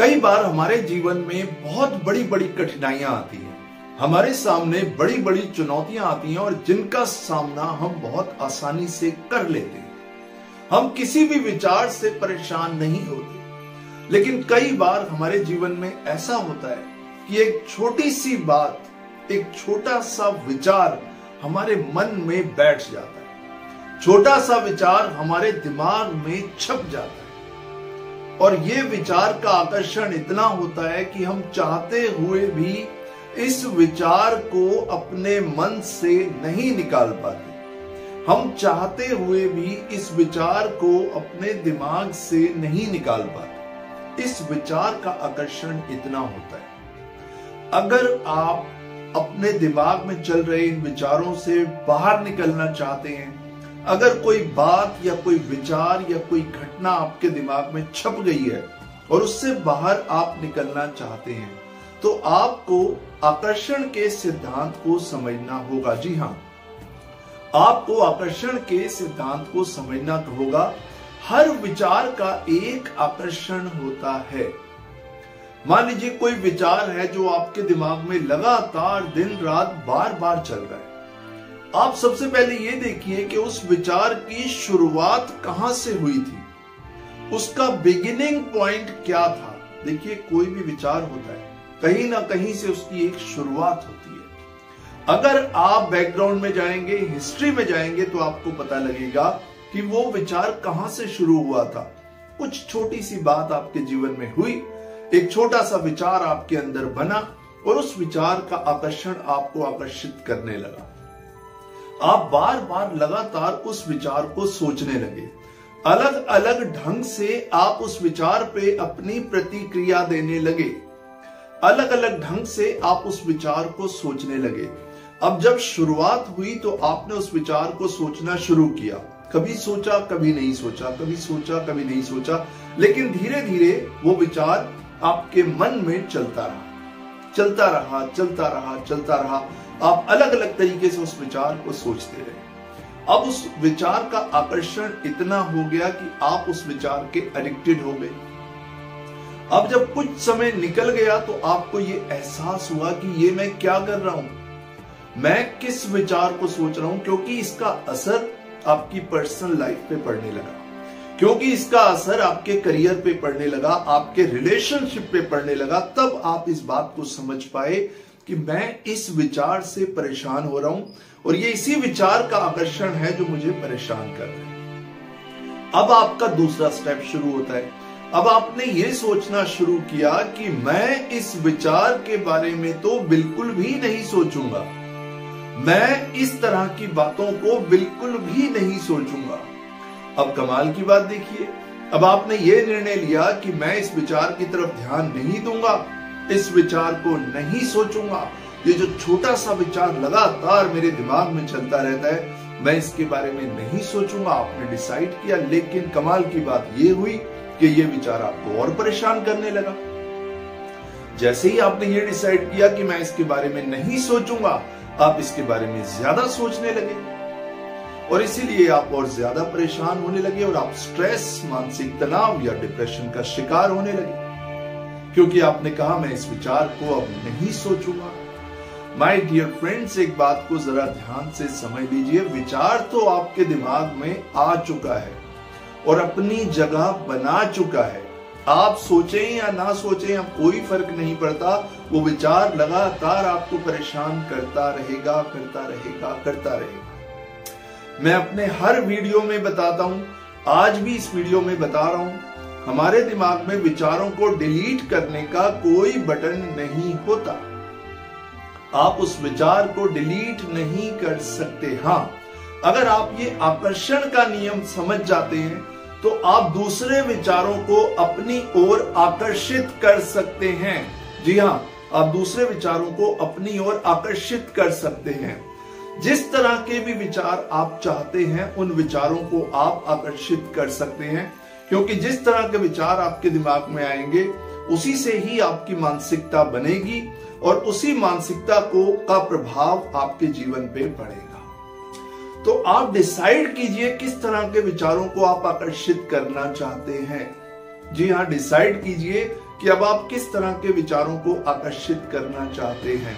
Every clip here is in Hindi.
कई बार हमारे जीवन में बहुत बड़ी बड़ी कठिनाइयां आती हैं, हमारे सामने बड़ी बड़ी चुनौतियां आती हैं और जिनका सामना हम बहुत आसानी से कर लेते हैं। हम किसी भी विचार से परेशान नहीं होते, लेकिन कई बार हमारे जीवन में ऐसा होता है कि एक छोटी सी बात, एक छोटा सा विचार हमारे मन में बैठ जाता है, छोटा सा विचार हमारे दिमाग में छप जाता है और ये विचार का आकर्षण इतना होता है कि हम चाहते हुए भी इस विचार को अपने मन से नहीं निकाल पाते। हम चाहते हुए भी इस विचार को अपने दिमाग से नहीं निकाल पाते। इस विचार का आकर्षण इतना होता है। अगर आप अपने दिमाग में चल रहे इन विचारों से बाहर निकलना चाहते हैं, अगर कोई बात या कोई विचार या कोई घटना आपके दिमाग में छप गई है और उससे बाहर आप निकलना चाहते हैं, तो आपको आकर्षण के सिद्धांत को समझना होगा। जी हाँ, आपको आकर्षण के सिद्धांत को समझना होगा। हर विचार का एक आकर्षण होता है। मान लीजिए कोई विचार है जो आपके दिमाग में लगातार दिन रात बार बार चल रहा है। आप सबसे पहले ये देखिए कि उस विचार की शुरुआत कहां से हुई थी, उसका बिगिनिंग पॉइंट क्या था। देखिए, कोई भी विचार होता है, कहीं ना कहीं से उसकी एक शुरुआत होती है। अगर आप बैकग्राउंड में जाएंगे, हिस्ट्री में जाएंगे, तो आपको पता लगेगा कि वो विचार कहां से शुरू हुआ था। कुछ छोटी सी बात आपके जीवन में हुई, एक छोटा सा विचार आपके अंदर बना और उस विचार का आकर्षण आपको आकर्षित करने लगा। आप बार बार लगातार उस विचार को सोचने लगे। अलग अलग ढंग से आप उस विचार पे अपनी प्रतिक्रिया देने लगे। अलग अलग ढंग से आप उस विचार को सोचने लगे। अब जब शुरुआत हुई तो आपने उस विचार को सोचना शुरू किया। कभी सोचा, कभी नहीं सोचा, कभी सोचा, कभी नहीं सोचा, लेकिन धीरे धीरे वो विचार आपके मन में चलता रहा, चलता रहा, चलता रहा, चलता रहा। आप अलग अलग तरीके से उस विचार को सोचते रहे। अब उस विचार का आकर्षण इतना हो गया कि आप उस विचार के एडिक्टेड हो गए। अब जब कुछ समय निकल गया तो आपको ये एहसास हुआ कि ये मैं क्या कर रहा हूं, मैं किस विचार को सोच रहा हूं, क्योंकि इसका असर आपकी पर्सनल लाइफ पे पड़ने लगा, क्योंकि इसका असर आपके करियर पे पड़ने लगा, आपके रिलेशनशिप पे पड़ने लगा। तब आप इस बात को समझ पाए कि मैं इस विचार से परेशान हो रहा हूं और ये इसी विचार का आकर्षण है जो मुझे परेशान कर रहा है। अब आपका दूसरा स्टेप शुरू होता है। अब आपने ये सोचना शुरू किया कि मैं इस विचार के बारे में तो बिल्कुल भी नहीं सोचूंगा, मैं इस तरह की बातों को बिल्कुल भी नहीं सोचूंगा। अब कमाल की बात देखिए, अब आपने ये निर्णय लिया कि मैं इस विचार की तरफ ध्यान नहीं दूंगा, इस विचार को नहीं सोचूंगा। ये जो छोटा सा विचार लगातार मेरे दिमाग में चलता रहता है, मैं इसके बारे में नहीं सोचूंगा। आपने डिसाइड किया, लेकिन कमाल की बात ये हुई कि ये विचार आपको और परेशान करने लगा। जैसे ही आपने ये डिसाइड किया कि मैं इसके बारे में नहीं सोचूंगा, आप इसके बारे में ज्यादा सोचने लगे और इसीलिए आप और ज्यादा परेशान होने लगे और आप स्ट्रेस, मानसिक तनाव या डिप्रेशन का शिकार होने लगे, क्योंकि आपने कहा मैं इस विचार को अब नहीं सोचूंगा। माय डियर फ्रेंड्स, एक बात को जरा ध्यान से समझ लीजिए। विचार तो आपके दिमाग में आ चुका है और अपनी जगह बना चुका है। आप सोचें या ना सोचें, अब कोई फर्क नहीं पड़ता। वो विचार लगातार आपको परेशान करता रहेगा, करता रहेगा, करता रहेगा। मैं अपने हर वीडियो में बताता हूं, आज भी इस वीडियो में बता रहा हूं, हमारे दिमाग में विचारों को डिलीट करने का कोई बटन नहीं होता। आप उस विचार को डिलीट नहीं कर सकते। हाँ, अगर आप ये आकर्षण का नियम समझ जाते हैं तो आप दूसरे विचारों को अपनी ओर आकर्षित कर सकते हैं। जी हाँ, आप दूसरे विचारों को अपनी ओर आकर्षित कर सकते हैं। जिस तरह के भी विचार आप चाहते हैं, उन विचारों को आप आकर्षित कर सकते हैं, क्योंकि जिस तरह के विचार आपके दिमाग में आएंगे, उसी से ही आपकी मानसिकता बनेगी और उसी मानसिकता का प्रभाव आपके जीवन पे पड़ेगा। तो आप डिसाइड कीजिए किस तरह के विचारों को आप आकर्षित करना चाहते हैं। जी हाँ, डिसाइड कीजिए कि अब आप किस तरह के विचारों को आकर्षित करना चाहते हैं।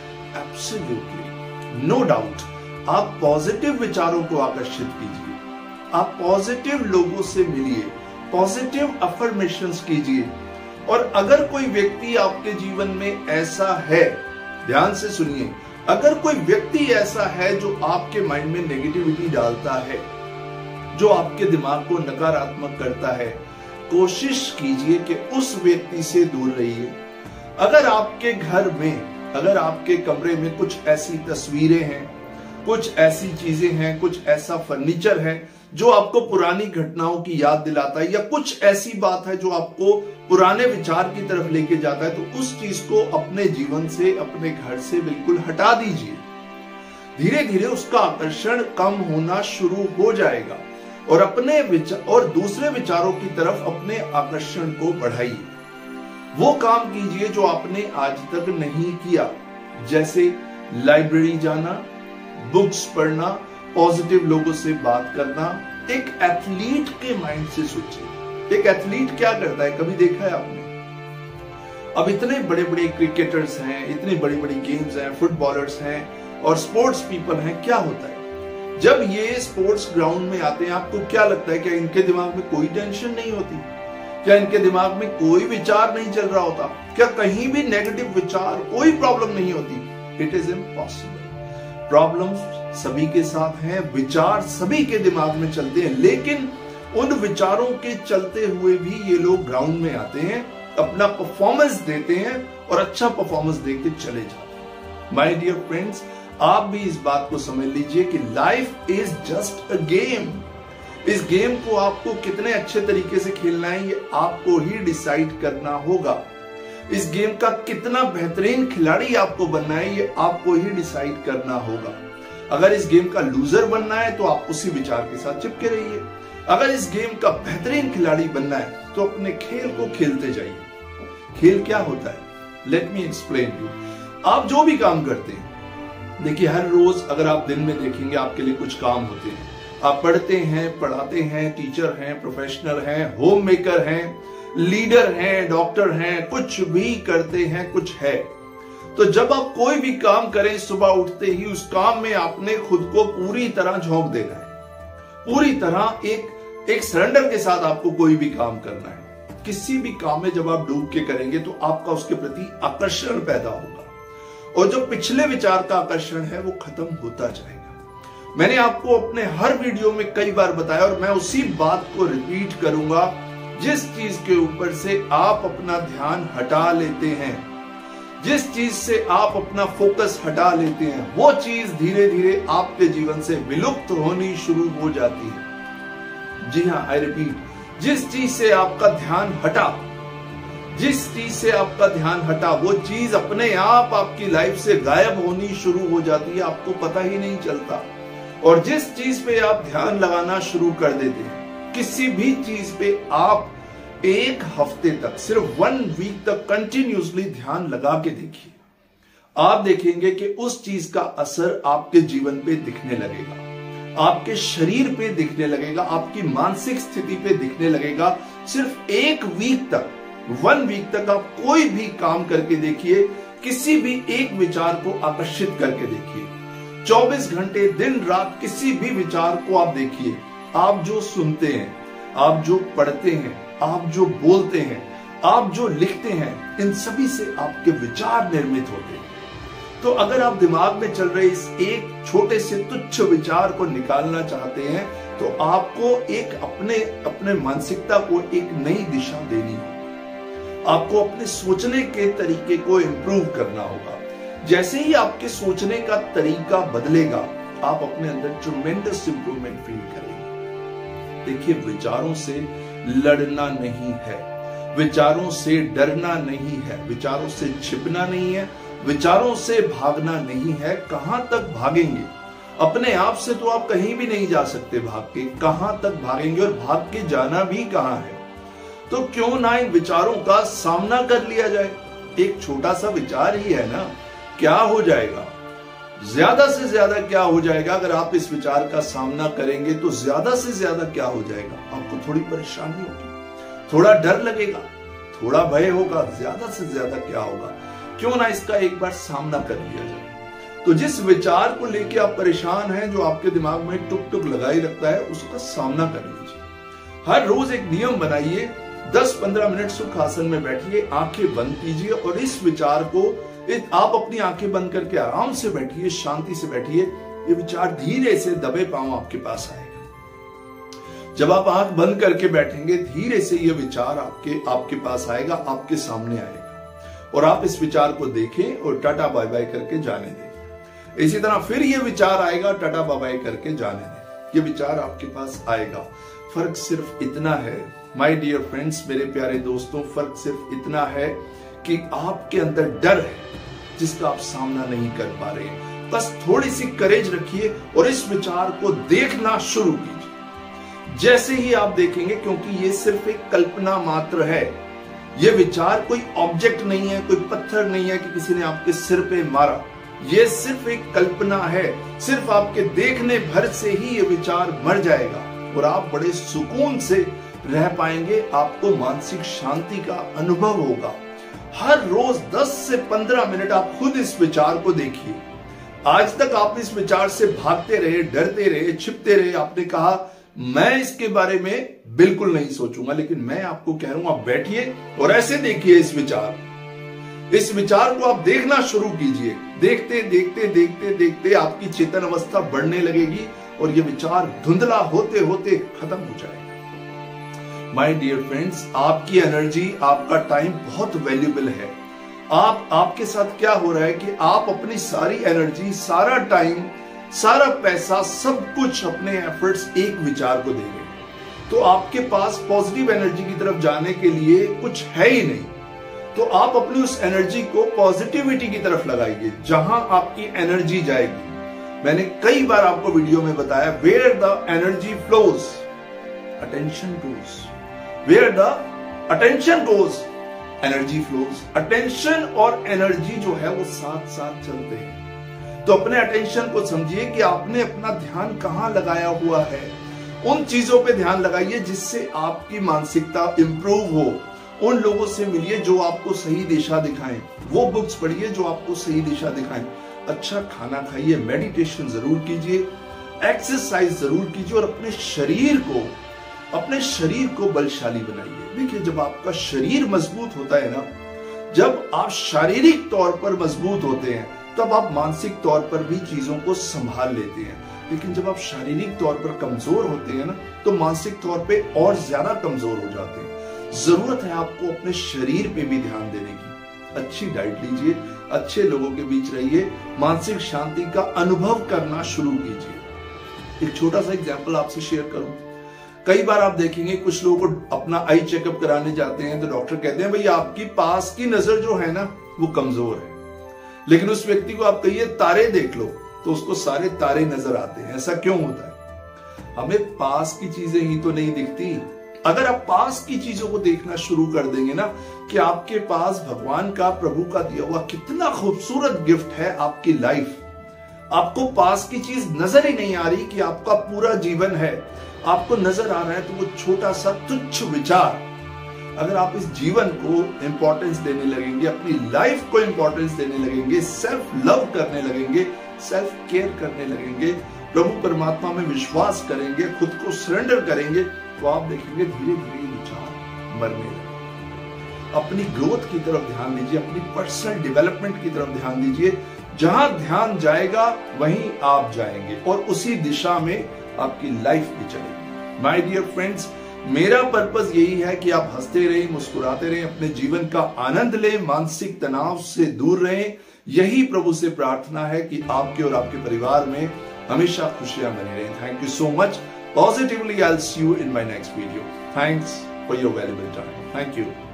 एब्सोल्युटली नो डाउट, आप पॉजिटिव विचारों को आकर्षित कीजिए, आप पॉजिटिव लोगों से मिलिए, पॉजिटिव अफर्मेशंस कीजिए। और अगर कोई व्यक्ति आपके जीवन में ऐसा है, ध्यान से सुनिए, अगर कोई व्यक्ति ऐसा है जो आपके माइंड में नेगेटिविटी डालता है, जो आपके दिमाग को नकारात्मक करता है, कोशिश कीजिए कि उस व्यक्ति से दूर रहिए। अगर आपके घर में, अगर आपके कमरे में कुछ ऐसी तस्वीरें हैं, कुछ ऐसी चीजें हैं, कुछ ऐसा फर्नीचर है जो आपको पुरानी घटनाओं की याद दिलाता है, या कुछ ऐसी बात है जो आपको पुराने विचार की तरफ लेके जाता है, तो उस चीज को अपने जीवन से, अपने घर से बिल्कुल हटा दीजिए। धीरे धीरे उसका आकर्षण कम होना शुरू हो जाएगा और अपने विचार और दूसरे विचारों की तरफ अपने आकर्षण को बढ़ाइए। वो काम कीजिए जो आपने आज तक नहीं किया, जैसे लाइब्रेरी जाना, बुक्स पढ़ना, पॉजिटिव लोगों से बात करना। एक एथलीट के माइंड से सोचिए, एक एथलीट क्या करता है, कभी देखा है आपने? अब इतने बड़े बड़े क्रिकेटर्स हैं, इतनी बड़ी बड़ी गेम्स हैं, फुटबॉलर्स हैं और स्पोर्ट्स पीपल हैं, क्या होता है जब ये स्पोर्ट्स ग्राउंड में आते हैं, आपको क्या लगता है, क्या इनके दिमाग में कोई टेंशन नहीं होती? क्या इनके दिमाग में कोई विचार नहीं चल रहा होता? क्या कहीं भी नेगेटिव विचार, कोई प्रॉब्लम नहीं होती? It is impossible. प्रॉब्लम्स सभी के साथ हैं, विचार सभी के दिमाग में चलते हैं, लेकिन उन विचारों के चलते हुए भी ये लोग ग्राउंड में आते हैं, अपना परफॉर्मेंस देते हैं और अच्छा परफॉर्मेंस देके चले जाते हैं। माय डियर फ्रेंड्स, आप भी इस बात को समझ लीजिए कि life is just a game. इस गेम को आपको कितने अच्छे तरीके से खेलना है, ये आपको ही डिसाइड करना होगा। इस गेम का कितना बेहतरीन खिलाड़ी आपको बनना है, ये आपको ही डिसाइड करना होगा। अगर इस गेम का लूजर बनना है तो आप उसी विचार के साथ चिपके रहिए। अगर इस गेम का बेहतरीन खिलाड़ी बनना है तो अपने खेल को खेलते जाइए। खेल क्या होता है, लेट मी एक्सप्लेन यू। आप जो भी काम करते हैं, देखिए हर रोज अगर आप दिन में देखेंगे आपके लिए कुछ काम होते हैं। आप पढ़ते हैं, पढ़ाते हैं, टीचर हैं, प्रोफेशनल हैं, होम मेकर हैं, लीडर हैं, डॉक्टर हैं, कुछ भी करते हैं, कुछ है। तो जब आप कोई भी काम करें, सुबह उठते ही उस काम में आपने खुद को पूरी तरह झोंक देना है। पूरी तरह एक सरेंडर के साथ आपको कोई भी काम करना है। किसी भी काम में जब आप डूब के करेंगे तो आपका उसके प्रति आकर्षण पैदा होगा और जो पिछले विचार का आकर्षण है वो खत्म होता जाएगा। मैंने आपको अपने हर वीडियो में कई बार बताया और मैं उसी बात को रिपीट करूंगा। जिस चीज के ऊपर से आप अपना ध्यान हटा लेते हैं, जिस चीज से आप अपना फोकस हटा लेते हैं, वो चीज धीरे धीरे आपके जीवन से विलुप्त होनी शुरू हो जाती है। जी हाँ, आई रिपीट, जिस चीज से आपका ध्यान हटा, जिस चीज से आपका ध्यान हटा, वो चीज अपने आप आपकी लाइफ से गायब होनी शुरू हो जाती है, आपको पता ही नहीं चलता। और जिस चीज पे आप ध्यान लगाना शुरू कर देते हैं, किसी भी चीज पे आप एक हफ्ते तक, सिर्फ 1 वीक तक कंटिन्यूसली ध्यान लगा के देखिए, आप देखेंगे कि उस चीज का असर आपके जीवन पे दिखने लगेगा, आपके शरीर पे दिखने लगेगा, आपकी मानसिक स्थिति पे दिखने लगेगा। सिर्फ 1 वीक तक, 1 वीक तक आप कोई भी काम करके देखिए, किसी भी एक विचार को आकर्षित करके देखिए। 24 घंटे दिन रात किसी भी विचार को आप देखिए। आप जो सुनते हैं, आप जो पढ़ते हैं, आप जो बोलते हैं, आप जो लिखते हैं, इन सभी से आपके विचार निर्मित होते हैं। तो अगर आप दिमाग में चल रहे इस एक छोटे से तुच्छ विचार को निकालना चाहते हैं तो आपको एक अपने मानसिकता को एक नई दिशा देनी होगी। आपको अपने सोचने के तरीके को इंप्रूव करना होगा। जैसे ही आपके सोचने का तरीका बदलेगा, आप अपने अंदर ट्रेमेंडस इंप्रूवमेंट फील करेंगे। देखिए, विचारों से लड़ना नहीं है, विचारों से डरना नहीं है, विचारों से छिपना नहीं है, विचारों से भागना नहीं है। कहां तक भागेंगे? अपने आप से तो आप कहीं भी नहीं जा सकते भाग के। कहां तक भागेंगे और भाग के जाना भी कहां है? तो क्यों ना इन विचारों का सामना कर लिया जाए। एक छोटा सा विचार ही है ना, क्या हो जाएगा? ज्यादा से ज्यादा क्या हो जाएगा? अगर आप इस विचार का सामना करेंगे तो ज्यादा से ज्यादा क्या हो जाएगा? आपको थोड़ी परेशानी होगी, थोड़ा डर लगेगा, थोड़ा भय होगा, ज्यादा से ज्यादा क्या होगा, क्यों ना इसका एक बार सामना कर लिया जाए। तो जिस विचार को लेके आप परेशान हैं, जो आपके दिमाग में टुक टुक लगाई रखता है, उसका सामना कर लीजिए। हर रोज एक नियम बनाइए, 10-15 मिनट सुख आसन में बैठिए, आंखें बंद कीजिए और इस विचार को आप अपनी आंखें बंद करके आराम से बैठिए, शांति से बैठिए। ये विचार धीरे से दबे पांव आपके पास आएगा। जब आप आंख बंद करके बैठेंगे, धीरे से ये विचार आपके पास आएगा, आपके सामने आएगा और आप इस विचार को देखें और टाटा बाय बाय करके जाने दें। इसी तरह फिर ये विचार आएगा, टाटा बाय बाय करके जाने दें। ये विचार आपके पास आएगा। फर्क सिर्फ इतना है माय डियर फ्रेंड्स, मेरे प्यारे दोस्तों, फर्क सिर्फ इतना है कि आपके अंदर डर है जिसका आप सामना नहीं कर पा रहे हैं। बस थोड़ी सी करेज रखिए और इस विचार को देखना शुरू कीजिए। जैसे ही आप देखेंगे, क्योंकि ये सिर्फ एक कल्पना मात्र है, ये विचार कोई ऑब्जेक्ट नहीं है, कोई पत्थर नहीं है कि किसी ने आपके सिर पे मारा, ये सिर्फ एक कल्पना है। सिर्फ आपके देखने भर से ही ये विचार मर जाएगा और आप बड़े सुकून से रह पाएंगे। आपको मानसिक शांति का अनुभव होगा। हर रोज 10 से 15 मिनट आप खुद इस विचार को देखिए। आज तक आप इस विचार से भागते रहे, डरते रहे, छिपते रहे। आपने कहा मैं इसके बारे में बिल्कुल नहीं सोचूंगा, लेकिन मैं आपको कह रहा हूं आप बैठिए और ऐसे देखिए इस विचार को आप देखना शुरू कीजिए। देखते देखते देखते देखते आपकी चेतन अवस्था बढ़ने लगेगी और ये विचार धुंधला होते होते खत्म हो जाएगा। माय डियर फ्रेंड्स, आपकी एनर्जी, आपका टाइम बहुत वैल्यूएबल है। आपके साथ क्या हो रहा है कि आप अपनी सारी एनर्जी, सारा टाइम, सारा पैसा, सब कुछ अपने एफर्ट्स एक विचार को दे रहे हैं। तो आपके पास पॉजिटिव एनर्जी की तरफ जाने के लिए कुछ है ही नहीं। तो आप अपनी उस एनर्जी को पॉजिटिविटी की तरफ लगाइए। जहां आपकी एनर्जी जाएगी, मैंने कई बार आपको वीडियो में बताया, where the energy flows attention goes, where the attention goes energy flows. Attention और एनर्जी जो है वो साथ साथ चलते हैं। तो अपने अटेंशन को समझिए कि आपने अपना ध्यान कहां लगाया हुआ है। उन चीजों पे ध्यान लगाइए जिससे आपकी मानसिकता इंप्रूव हो। उन लोगों से मिलिए जो आपको सही दिशा दिखाएं। वो बुक्स पढ़िए जो आपको सही दिशा दिखाएं। अच्छा खाना खाइए, मेडिटेशन जरूर कीजिए, एक्सरसाइज जरूर कीजिए और अपने शरीर को बलशाली बनाइए। देखिए, जब आपका शरीर मजबूत होता है ना, जब आप शारीरिक तौर पर मजबूत होते हैं, तब आप मानसिक तौर पर भी चीजों को संभाल लेते हैं। लेकिन जब आप शारीरिक तौर पर कमजोर होते हैं ना, तो मानसिक तौर पे और ज्यादा कमजोर हो जाते हैं। जरूरत है आपको अपने शरीर पे भी ध्यान देने की। अच्छी डाइट लीजिए, अच्छे लोगों के बीच रहिए, मानसिक शांति का अनुभव करना शुरू कीजिए। एक छोटा सा एग्जांपल आपसे शेयर करूं। कई बार आप देखेंगे कुछ लोगों को अपना आई चेकअप कराने जाते हैं तो डॉक्टर कहते हैं भाई आपकी पास की नजर जो है ना वो कमजोर है। लेकिन उस व्यक्ति को आप कहिए तारे देख लो तो उसको सारे तारे नजर आते हैं। ऐसा क्यों होता है? हमें पास की चीजें ही तो नहीं दिखती। अगर आप पास की चीजों को देखना शुरू कर देंगे ना कि आपके पास भगवान का, प्रभु का दिया हुआ कितना खूबसूरत गिफ्ट है आपकी लाइफ, आपको पास की चीज नजर ही नहीं आ रही कि आपका पूरा जीवन है, आपको नजर आ रहा है तो वो छोटा सा तुच्छ विचार। अगर आप इस जीवन को इंपॉर्टेंस देने लगेंगे, अपनी लाइफ को इंपॉर्टेंस देने लगेंगे, सेल्फ लव करने लगेंगे, सेल्फ केयर करने लगेंगे, प्रभु परमात्मा में विश्वास करेंगे, खुद को सरेंडर करेंगे, तो आप देखेंगे धीरे धीरे विचार मरने लगेंगे। अपनी ग्रोथ की तरफ ध्यान दीजिए, अपनी पर्सनल डेवलपमेंट की तरफ ध्यान दीजिए। जहां ध्यान जाएगा वहीं आप जाएंगे और उसी दिशा में आपकी लाइफ भी चलेगी। माय डियर फ्रेंड्स, मेरा पर्पस यही है कि आप हंसते रहें, मुस्कुराते रहें, अपने जीवन का आनंद लें, मानसिक तनाव से दूर रहें। यही प्रभु से प्रार्थना है कि आपके और आपके परिवार में हमेशा खुशियां बनी रहें। Thank you so much. Positively, I'll see you in my next video. Thanks for your valuable time. Thank you.